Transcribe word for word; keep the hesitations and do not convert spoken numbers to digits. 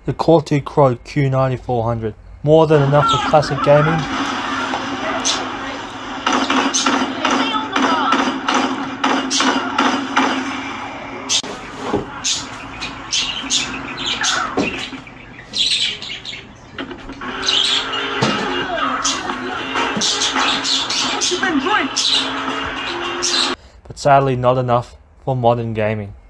The Quad Q ninety-four hundred. More than enough for classic gaming. But sadly not enough for modern gaming.